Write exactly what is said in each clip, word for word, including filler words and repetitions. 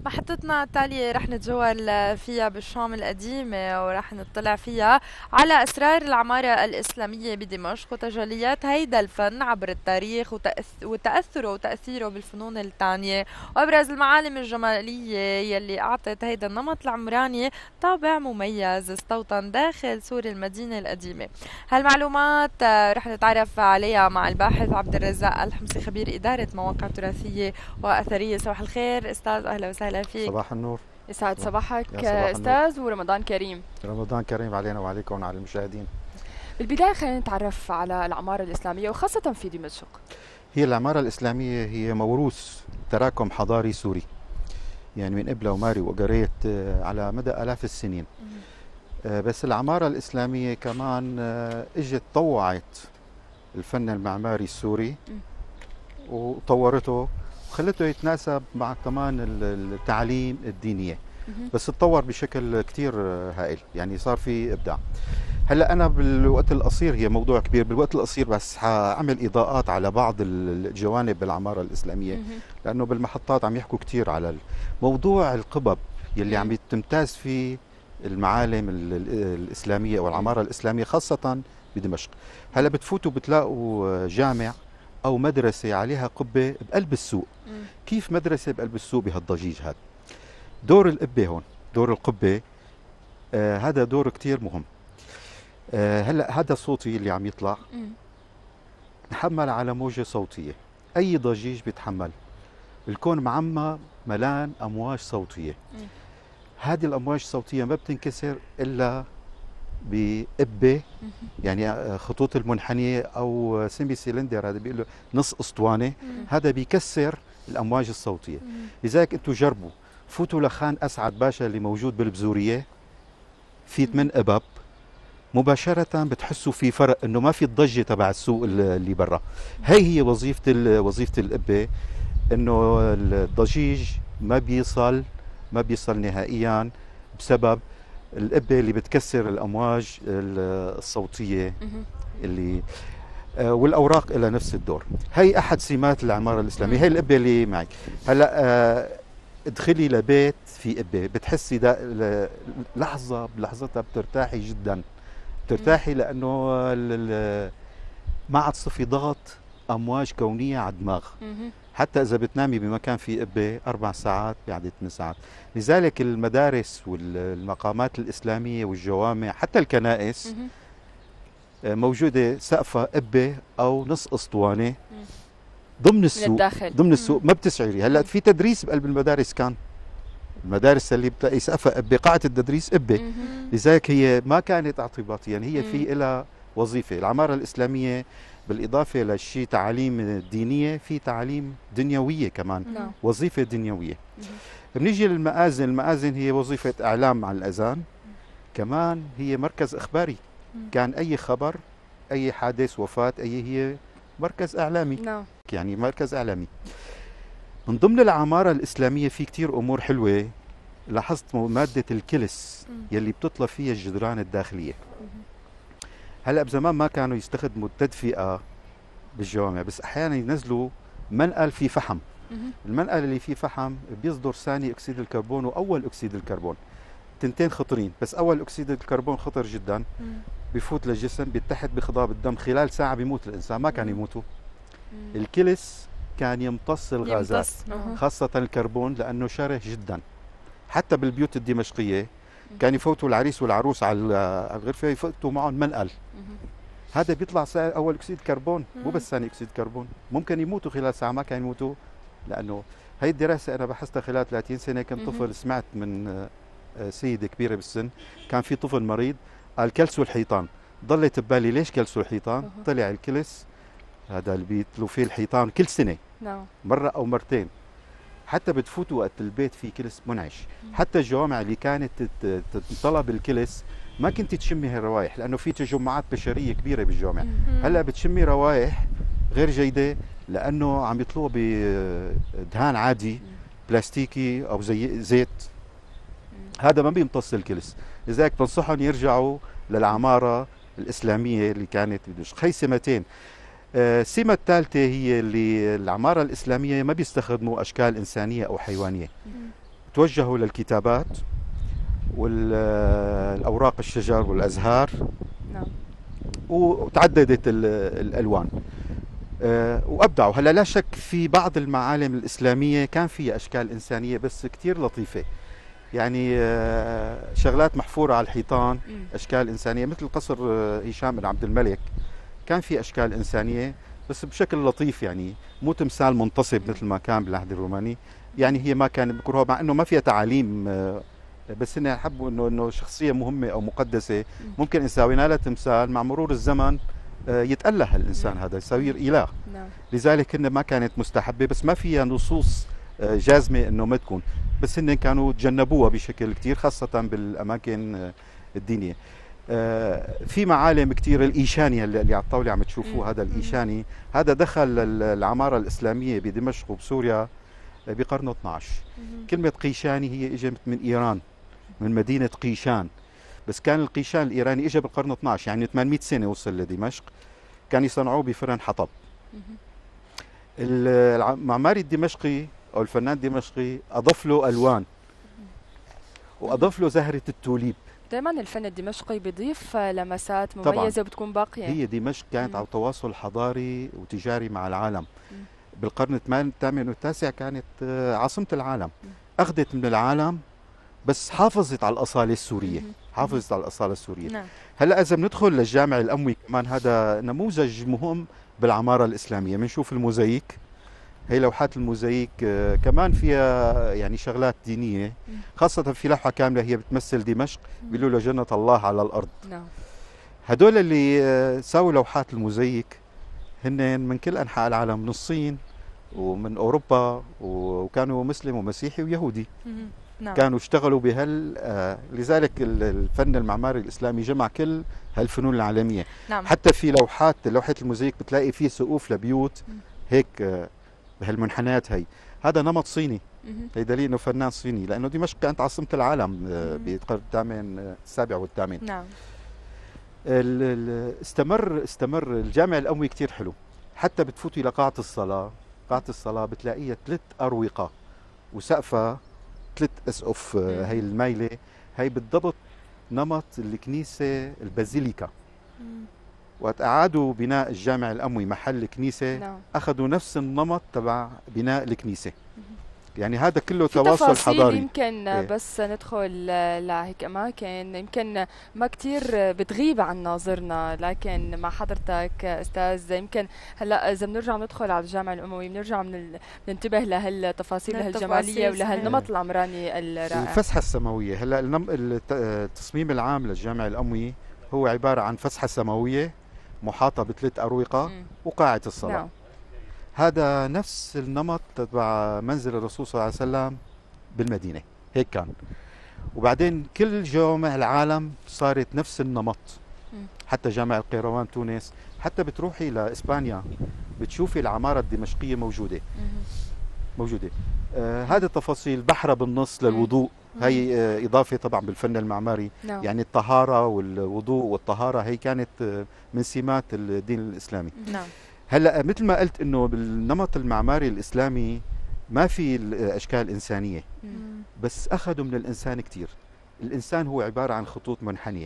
محطتنا التالية رح نتجول فيها بالشام القديمة ورح نطلع فيها على أسرار العمارة الإسلامية بدمشق وتجليات هيدا الفن عبر التاريخ وتأث- وتأثره وتأثيره بالفنون التانية، وأبرز المعالم الجمالية يلي أعطت هيدا النمط العمراني طابع مميز استوطن داخل سور المدينة القديمة. هالمعلومات آه، رح نتعرف عليها مع الباحث عبد الرزاق الحمصي، خبير إدارة مواقع تراثية وأثرية. صباح الخير أستاذ، أهلا وسهلا فيك. صباح النور. يسعد صباح. يا صباحك صباح النور، أستاذ، ورمضان كريم. رمضان كريم علينا وعليكم وعلى المشاهدين. بالبداية خلينا نتعرف على العمارة الإسلامية وخاصة في دمشق. هي العمارة الإسلامية هي موروث تراكم حضاري سوري، يعني من إبلة وماري وقريت آه، على مدى آلاف السنين. آه، بس العمارة الإسلامية كمان آه، إجت طوعت الفن المعماري السوري وطورته وخلته يتناسب مع كمان ال- التعاليم الدينية، بس تطور بشكل كتير آه، هائل، يعني صار في إبداع. هلا انا بالوقت القصير، هي موضوع كبير، بالوقت القصير بس حاعمل اضاءات على بعض الجوانب بالعماره الاسلاميه، لانه بالمحطات عم يحكوا كثير على موضوع القبب يلي عم تمتاز فيه المعالم ال- ال- الاسلاميه او العماره الاسلاميه خاصه بدمشق. هلا بتفوتوا بتلاقوا جامع او مدرسه عليها قبه بقلب السوق. كيف مدرسه بقلب السوق بهالضجيج هذا؟ دور القبه هون، دور القبه، آه هذا دور كثير مهم. آه، هلا هذا صوتي اللي عم يطلع محمل على موجة صوتية، أي ضجيج بيتحمل. الكون معمى ملان أمواج صوتية، هذه الأمواج الصوتية ما بتنكسر إلا بقبة، يعني آه، خطوط المنحنية أو سيمي سيلندر، هذا بيقولوا نص أسطوانة، هذا بيكسر الأمواج الصوتية. لذلك أنتم جربوا فوتوا لخان أسعد باشا اللي موجود بالبزورية، في ثمان قبب، مباشرة بتحسوا في فرق، انه ما في الضجة تبع السوق اللي برا. هي هي وظيفة وظيفة القبة، انه الضجيج ما بيصل ما بيصل نهائيا بسبب القبة اللي بتكسر الامواج الصوتية اللي آه، والاوراق لها نفس الدور. هي احد سمات العمارة الاسلامية، هي القبة اللي معي هلا. آه، ادخلي لبيت في قبة بتحسي ده لحظة بلحظتها بترتاحي جدا، ترتاحي لانه ال- ما عاد صفي ضغط امواج كونيه على الدماغ. حتى اذا بتنامي بمكان فيه قبه اربع ساعات بعد ثمان ساعات. لذلك المدارس والمقامات الاسلاميه والجوامع حتى الكنائس آه، موجوده سقفها قبه او نص اسطوانه ضمن من السوق. الداخل. ضمن السوق ما بتسعري. هلا في تدريس بقلب المدارس، كان المدارس اللي بتلاقي سقفها قبه، قاعه التدريس قبه. لذلك هي ما كانت اعتباطيا، يعني هي في لها وظيفه. العماره الاسلاميه بالاضافه لشيء تعاليم دينيه، في تعاليم دنيويه كمان، نعم. وظيفه دنيويه. بنيجي للمآذن، المآذن هي وظيفه اعلام عن الاذان، كمان هي مركز اخباري. كان اي خبر، اي حادث وفاه، اي هي مركز اعلامي، نعم. يعني مركز اعلامي. من ضمن العماره الاسلاميه في كتير امور حلوه. لاحظت مادة الكلس يلي بتطلى فيها الجدران الداخلية. هلا بزمان ما كانوا يستخدموا التدفئة بالجوامع، بس أحيانا ينزلوا منقل فيه فحم. المنقل اللي فيه فحم بيصدر ثاني أكسيد الكربون وأول أكسيد الكربون، تنتين خطرين، بس أول أكسيد الكربون خطر جدا، بفوت للجسم بيتحد بخضاب الدم، خلال ساعة بيموت الإنسان. ما كان يموتوا. الكلس كان يمتص الغازات، يمتص. خاصة الكربون، لأنه شره جدا. حتى بالبيوت الدمشقية كان يفوتوا العريس والعروس على الغرفة يفوتوا معهم منقل، هذا بيطلع أول أكسيد كربون، مو بس ثاني أكسيد كربون. ممكن يموتوا خلال ساعة، ما كان يموتوا، لأنه هي الدراسة أنا بحثتها خلال ثلاثين سنة. كنت طفل، سمعت من سيدة كبيرة بالسن، كان في طفل مريض قال كلسوا الحيطان. ضلت ببالي ليش كلسوا الحيطان؟ طلع الكلس هذا اللي بيتلوا فيه الحيطان كل سنة، مرة أو مرتين. حتى بتفوتوا وقت البيت في كلس منعش. حتى الجوامع اللي كانت تنطلب الكلس ما كنت تشمي هالروائح، لانه في تجمعات بشريه كبيره بالجوامع. هلا بتشمي روائح غير جيده، لانه عم يطلعوا بدهان عادي بلاستيكي او زي زيت، هذا ما بيمتص الكلس. لذلك بنصحهم يرجعوا للعماره الاسلاميه اللي كانت بدمشق. هي سمتين. السمة الثالثة هي اللي العمارة الإسلامية ما بيستخدموا أشكال إنسانية أو حيوانية. توجهوا للكتابات والأوراق الشجر والأزهار. نعم. وتعددت الألوان وأبدعوا. هلا لا شك في بعض المعالم الإسلامية كان فيها أشكال إنسانية بس كتير لطيفة، يعني شغلات محفورة على الحيطان، أشكال إنسانية مثل قصر هشام بن عبد الملك كان في أشكال إنسانية بس بشكل لطيف، يعني مو تمثال منتصب مثل ما كان بالعهد الروماني. يعني هي ما كان بكرهها مع انه ما فيها تعاليم، بس هن حبوا انه انه شخصيه مهمه او مقدسه ممكن ان ساوينا لها تمثال مع مرور الزمن يتأله الانسان هذا يصير اله. لذلك هن ما كانت مستحبه، بس ما فيها نصوص جازمه انه ما تكون، بس هن كانوا تجنبوها بشكل كثير خاصه بالاماكن الدينيه. في معالم كثير، الايشاني اللي على الطاوله عم تشوفوه هذا الايشاني، هذا دخل العماره الاسلاميه بدمشق وبسوريا بقرن اثنعش. كلمة قيشاني هي اجت من ايران، من مدينة قيشان، بس كان القيشان الايراني اجى بالقرن اثنعش، يعني ثمانمئة سنة وصل لدمشق. كان يصنعوه بفرن حطب. المعماري الدمشقي او الفنان الدمشقي اضاف له الوان واضاف له زهرة التوليب. دائما الفن الدمشقي بيضيف لمسات مميزة وبتكون باقية. هي دمشق كانت على تواصل حضاري وتجاري مع العالم. بالقرن الثامن والتاسع كانت عاصمة العالم، أخذت من العالم بس حافظت على الأصالة السورية، حافظت على الأصالة السورية. نعم. هلأ إذا بندخل للجامع الأموي كمان، هذا نموذج مهم بالعمارة الإسلامية. بنشوف الموزايك، هي لوحات الموزايك كمان فيها يعني شغلات دينية، خاصة في لوحة كاملة هي بتمثل دمشق بيقولوا له جنة الله على الأرض. نعم. هدول اللي ساووا لوحات الموزايك هن من كل أنحاء العالم، من الصين ومن أوروبا، وكانوا مسلم ومسيحي ويهودي. نعم. كانوا اشتغلوا بهال آه لذلك الفن المعماري الإسلامي جمع كل هالفنون العالمية. نعم. حتى في لوحات لوحة الموزايك بتلاقي فيه سقوف لبيوت هيك آه بهالمنحنيات. هي هذا نمط صيني، هي دليل انه فنان صيني، لأنه دمشق كانت عاصمة العالم آه بالقرن الثامن السابع والثامن. نعم. استمر استمر الجامع الأموي كتير حلو، حتى بتفوتوا إلى قاعة الصلاة. قاعة الصلاة بتلاقيها ثلاث أروقة وسقفها ثلاث أسقف، هي المايلة، هي بالضبط نمط الكنيسة البازيليكا. وقت أعادوا بناء الجامع الأموي محل كنيسة نعم. أخذوا نفس النمط تبع بناء الكنيسة. يعني هذا كله تواصل حضاري. يمكن إيه؟ بس ندخل لهيك اماكن يمكن ما كتير بتغيب عن ناظرنا، لكن مع حضرتك استاذ يمكن هلا اذا بنرجع ندخل على الجامع الاموي بنرجع من ننتبه لهالتفاصيل لهالجماليه ولهالنمط العمراني الرائع. الفسحه السماويه، هلا التصميم العام للجامع الاموي هو عباره عن فسحه سماويه محاطه بثلاث اروقه م. وقاعه الصلاه. نعم. هذا نفس النمط تبع منزل الرسول صلى الله عليه وسلم بالمدينة، هيك كان. وبعدين كل جوامع العالم صارت نفس النمط، حتى جامع القيروان تونس، حتى بتروحي لإسبانيا بتشوفي العمارة الدمشقية موجودة موجودة. آه هذه التفاصيل، بحرة بالنص للوضوء، هي آه إضافة طبعا بالفن المعماري. نعم. يعني الطهارة والوضوء والطهارة هي كانت آه من سمات الدين الإسلامي. نعم. هلا مثل ما قلت انه بالنمط المعماري الاسلامي ما في الاشكال انسانيه، بس اخذوا من الانسان كثير. الانسان هو عباره عن خطوط منحنيه.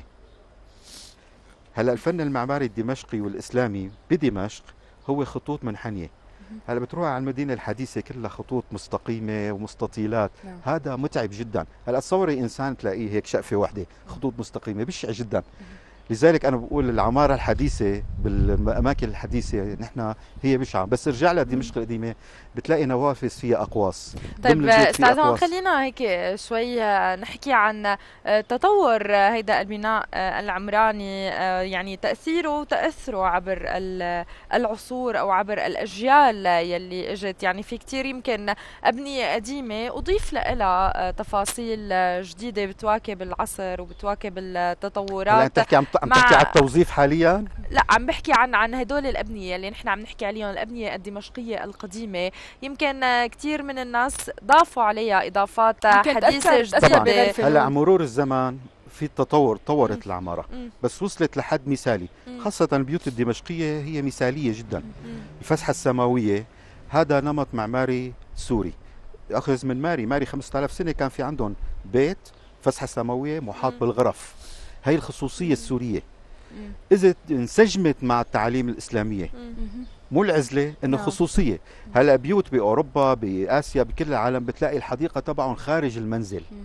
هلا الفن المعماري الدمشقي والاسلامي بدمشق هو خطوط منحنيه. هلا بتروح على المدينه الحديثه كلها خطوط مستقيمه ومستطيلات. نعم. هذا متعب جدا. هلا تصوري انسان تلاقيه هيك شقفه واحده خطوط مستقيمه، بشع جدا. لذلك انا بقول العماره الحديثه بالاماكن الحديثه نحن هي بشعه، بس ارجع لها دمشق القديمه بتلاقي نوافذ فيها اقواس. طيب استاذ هون خلينا هيك شوي نحكي عن تطور هيدا البناء العمراني، يعني تاثيره وتاثره عبر العصور او عبر الاجيال يلي اجت. يعني في كثير يمكن ابنيه قديمه اضيف لها تفاصيل جديده بتواكب العصر وبتواكب التطورات. عم تحكي عن التوظيف حاليا؟ لا، عم بحكي عن عن هدول الابنيه اللي نحن عم نحكي عليهم، الابنيه الدمشقيه القديمه. يمكن كثير من الناس ضافوا عليها اضافات حديثه جديده. هلا على مرور الزمان في تطور، طورت العماره مم. بس وصلت لحد مثالي. مم. خاصه البيوت الدمشقيه هي مثاليه جدا. مم. الفسحه السماويه هذا نمط معماري سوري، اخذ من ماري ماري خمسة آلاف سنه كان في عندهم بيت فسحه سماويه محاط مم. بالغرف. هي الخصوصيه مم. السوريه مم. اذا انسجمت مع التعاليم الاسلاميه، مم. مهم. مو العزله، انه نعم. خصوصيه. هلا بيوت باوروبا باسيا بكل العالم بتلاقي الحديقه تبعهم خارج المنزل، مم.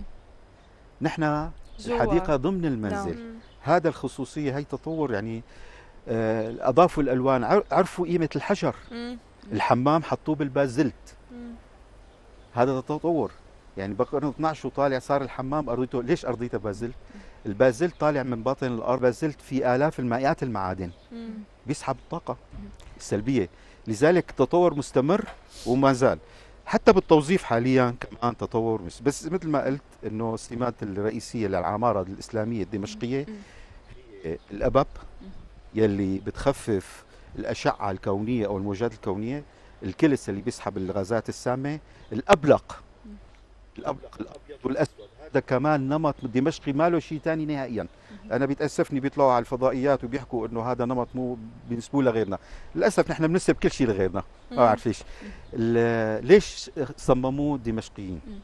نحن جوا. الحديقه ضمن المنزل. مم. هذا الخصوصيه هي تطور يعني. آه، اضافوا الالوان، عر- عرفوا قيمه الحجر. مم. الحمام حطوه بالبازلت، مم. هذا تطور. يعني بقرن اثنعش وطالع صار الحمام ارضيته، ليش ارضيته بازلت؟ البازلت طالع من باطن الارض، بازلت في الاف المائات المعادن، مم. بيسحب الطاقه السلبيه. لذلك التطور مستمر وما زال. حتى بالتوظيف حاليا كمان تطور، بس, بس مثل ما قلت انه السمات الرئيسيه للعماره الاسلاميه الدمشقيه مم. هي الابب مم. يلي بتخفف الاشعه الكونيه او الموجات الكونيه، الكلس اللي بيسحب الغازات السامه، الابلق مم. الابلق الابيض والاسود، هذا كمان نمط دمشقي ما له شيء ثاني نهائيا. انا بيتاسفني بيطلعوا على الفضائيات وبيحكوا انه هذا نمط مو بينسبوه لغيرنا. للاسف نحن بننسب كل شيء لغيرنا، ما بعرف ليش. ال- ليش صمموه الدمشقيين؟ مم.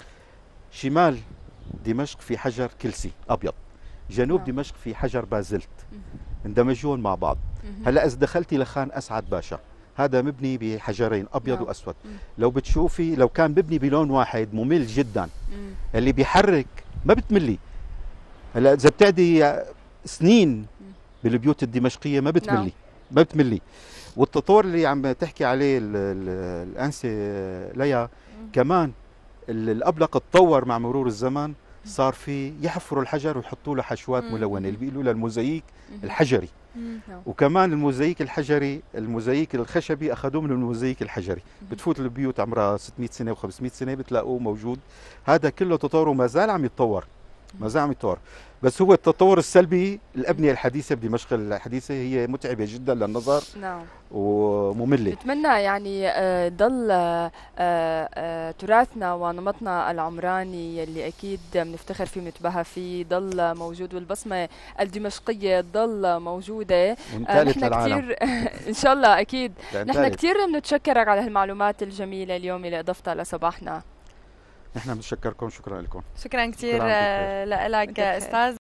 شمال دمشق في حجر كلسي ابيض، جنوب نعم. دمشق في حجر بازلت، مم. اندمجون مع بعض. مهم. هلا اذا دخلتي لخان اسعد باشا، هذا مبني بحجرين ابيض نعم. واسود. مم. لو بتشوفي لو كان ببني بلون واحد ممل جدا، مم. اللي بيحرك ما بتملي. هلا اذا بتعدي سنين بالبيوت الدمشقيه ما بتملي. نعم. ما بتملي. والتطور اللي عم تحكي عليه ال- ال- الانسه ليا كمان، ال- الابلق تطور مع مرور الزمن، صار في يحفروا الحجر ويحطوا له حشوات مم. ملونه اللي بيقولوا له الموزاييك مهم. الحجري. مم. نعم. وكمان الموزاييك الحجري، الموزاييك الخشبي اخذوه من الموزاييك الحجري. بتفوت البيوت عمرها ستمئة سنه و500 سنه بتلاقوه موجود. هذا كله تطور وما زال عم يتطور، ما زال عم يتطور. بس هو التطور السلبي، الابنيه الحديثه بدمشق الحديثه هي متعبه جدا للنظر نعم. وممله. بتمنى يعني آه، ضل آه، آه، تراثنا ونمطنا العمراني اللي اكيد بنفتخر فيه ونتباهى فيه ضل موجود، والبصمه الدمشقيه تضل موجوده. آه، ونثالث نحن للعالم. كثير ان شاء الله اكيد. نحن لنثالث. كثير بنتشكرك على هالمعلومات الجميله اليوم اللي اضفتها لصباحنا. نحن بنتشكركم، شكرا لكم. شكرا كثير كل عام وانتم بخير. لك وانت بخير. استاذ.